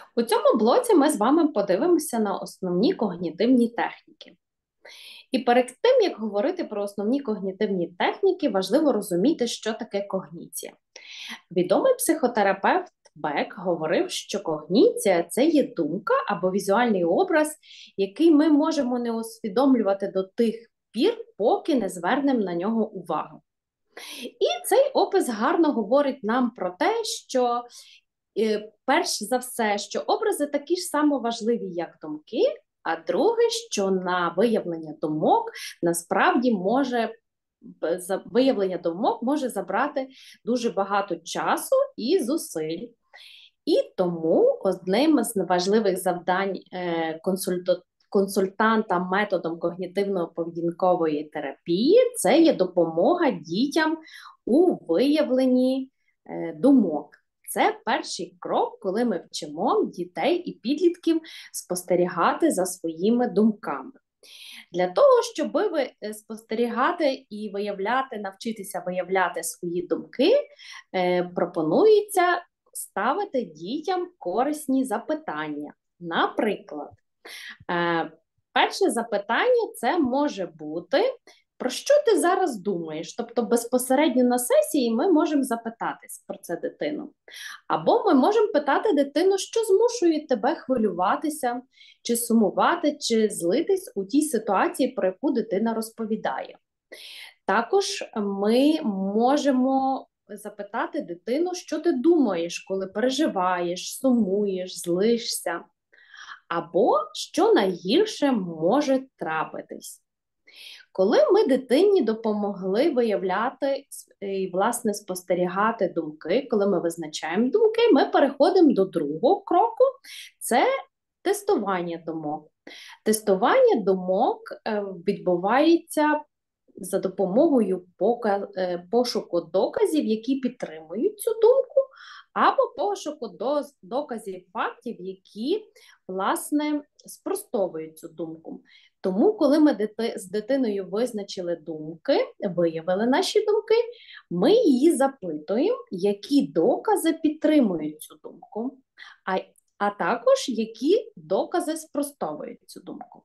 У цьому блоці ми з вами подивимося на основні когнітивні техніки. І перед тим, як говорити про основні когнітивні техніки, важливо розуміти, що таке когніція. Відомий психотерапевт Бек говорив, що когніція – це є думка або візуальний образ, який ми можемо не усвідомлювати до тих пір, поки не звернемо на нього увагу. І цей опис гарно говорить нам про те, що перш за все, що образи такі ж само важливі, як думки, а друге, що на виявлення думок насправді виявлення думок може забрати дуже багато часу і зусиль. І тому одним з важливих завдань консультанта методом когнітивно-поведінкової терапії це є допомога дітям у виявленні думок. Це перший крок, коли ми вчимо дітей і підлітків спостерігати за своїми думками. Для того, щоб спостерігати і навчитися виявляти свої думки, пропонується ставити дітям корисні запитання. Наприклад, перше запитання це може бути: про що ти зараз думаєш? Тобто безпосередньо на сесії ми можемо запитатись про це дитину. Або ми можемо питати дитину, що змушує тебе хвилюватися, чи сумувати, чи злитись у тій ситуації, про яку дитина розповідає. Також ми можемо запитати дитину, що ти думаєш, коли переживаєш, сумуєш, злишся. Або що найгірше може трапитись. Коли ми дитині допомогли виявляти і, власне, спостерігати думки, коли ми визначаємо думки, ми переходимо до другого кроку – це тестування думок. Тестування думок відбувається за допомогою пошуку доказів, які підтримують цю думку, або пошуку доказів фактів, які, власне, спростовують цю думку. Тому, коли ми з дитиною визначили думки, виявили наші думки, ми її запитуємо, які докази підтримують цю думку, а також які докази спростовують цю думку.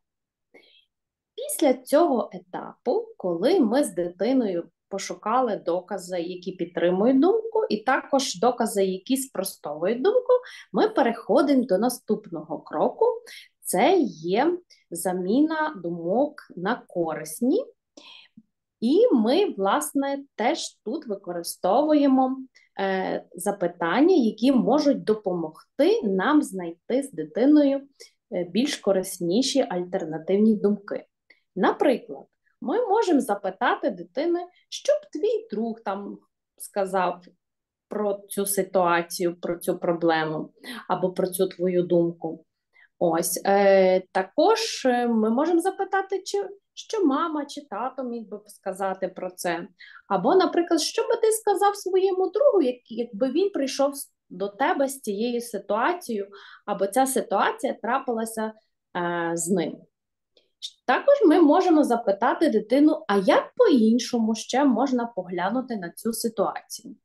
Після цього етапу, коли ми з дитиною пошукали докази, які підтримують думку, і також докази, які спростовують думку, ми переходимо до наступного кроку. Це є заміна думок на корисні. І ми, власне, теж тут використовуємо запитання, які можуть допомогти нам знайти з дитиною більш корисніші альтернативні думки. Наприклад, ми можемо запитати дитини, що б твій друг там сказав про цю ситуацію, про цю проблему або про цю твою думку. Ось, також ми можемо запитати, що мама чи тато міг би сказати про це. Або, наприклад, що би ти сказав своєму другу, якби він прийшов до тебе з цією ситуацією, або ця ситуація трапилася з ним. Також ми можемо запитати дитину, а як по-іншому ще можна поглянути на цю ситуацію?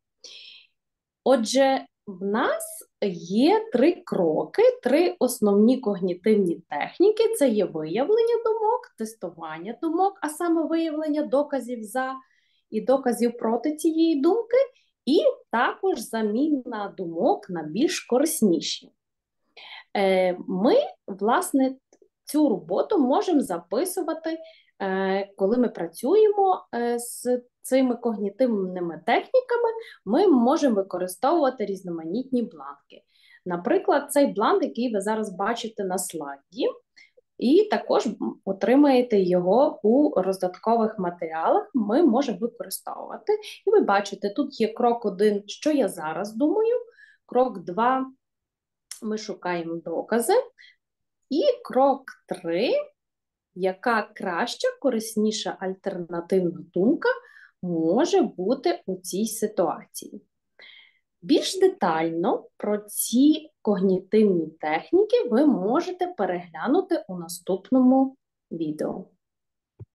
Отже, в нас є 3 кроки, 3 основні когнітивні техніки. Це є виявлення думок, тестування думок, а саме виявлення доказів за і доказів проти цієї думки, і також заміна думок на більш корисніші. Ми, власне, цю роботу можемо записувати, коли ми працюємо з цими когнітивними техніками, ми можемо використовувати різноманітні бланки. Наприклад, цей бланк, який ви зараз бачите на слайді, і також отримаєте його у роздаткових матеріалах, ми можемо використовувати. І ви бачите, тут є крок 1, що я зараз думаю, крок 2, ми шукаємо докази, і крок 3, яка краща, корисніша альтернативна думка може бути у цій ситуації. Більш детально про ці когнітивні техніки ви можете переглянути у наступному відео.